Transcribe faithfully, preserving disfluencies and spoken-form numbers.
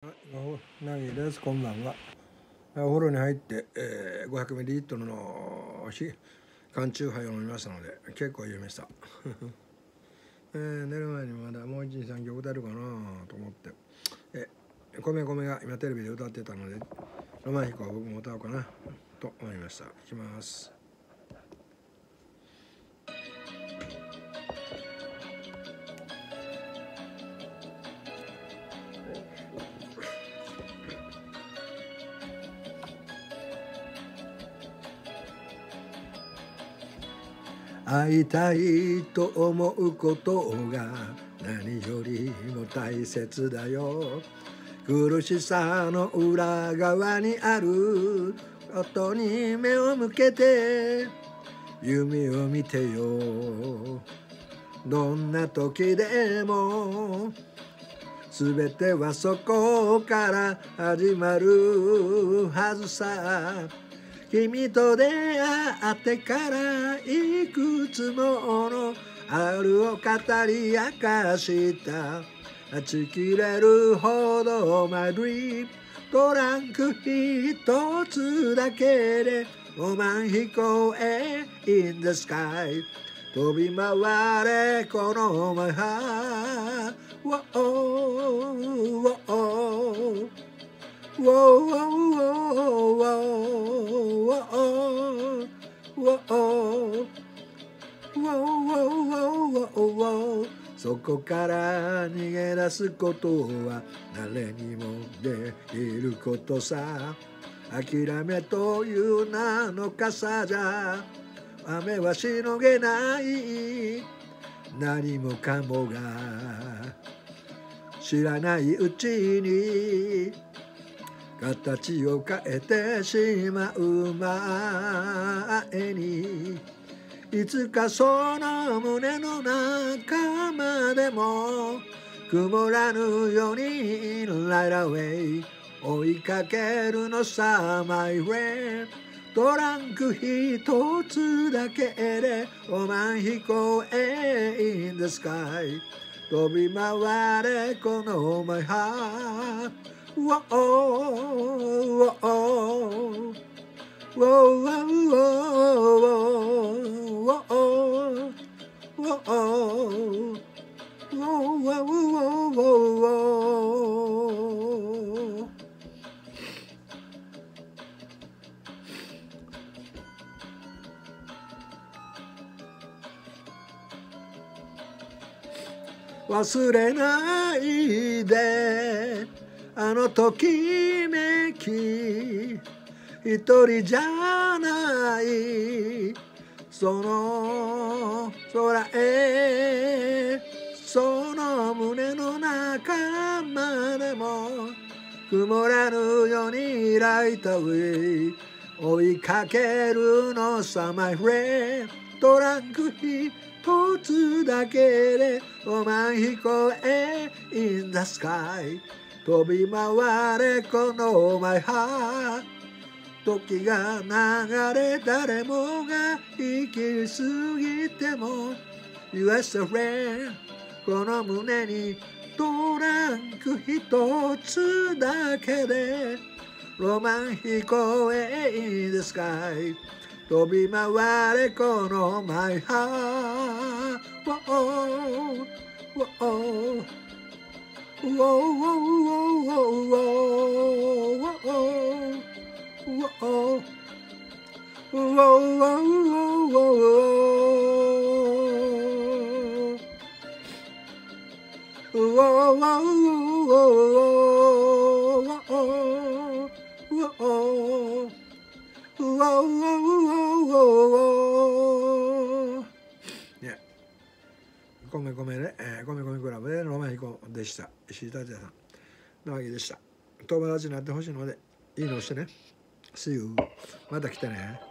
はい、なぎです。こんばんは。お風呂に入って、えー、ごひゃくミリリットルの缶チューハイを飲みましたので結構言いました、えー、寝る前にまだもう一、二、三曲歌えるかなと思って、えー、米米が今テレビで歌ってたのでロマン飛行を僕も歌おうかなと思いました。いきます。会いたいと思うことが何よりも大切だよ。苦しさの裏側にあることに目を向けて夢を見てよ。どんな時でも全てはそこから始まるはずさ。君と出会ってからいくつものあるを語り明かした断ち切れるほど My dream トランク一つだけでロマン飛行へ In the sky 飛び回れこの My heart Whoa, whoa, whoa. Whoa, whoa, whoa, whoa, whoa, whoa, whoa. そこから逃げ出すことは誰にもできることさ。諦めという名の傘じゃ雨はしのげない。何もかもが知らないうちに形を変えてしまう前にいつかその胸の中までも曇らぬように Light away 追いかけるのさ My friend トランク一つだけでロマン飛行へ In the sky 飛び回れこの My heart Whoa, whoa, whoa, whoa, whoa, whoa, whoa. 忘れないであのときめき一人じゃないその空へその胸の中までも曇らぬようにライトウェイ追いかけるのさ My friend トランク一つだけでロマン飛行へ In the sky 飛び回れこの My heart 時が流れ誰もが生き過ぎても You are so friend この胸にトランク一つだけでロマン飛行へ In the sky 飛び回れこの My heart Whoa, whoa, whoa, whoa, whoa, whoa, whoa, whoa. ね、ごめんごめんね、えー、ごめんごめんクラブでロマン飛行でした。石井達也さん、直樹でした。友達になってほしいのでいいのをしてね。See you。また来てね。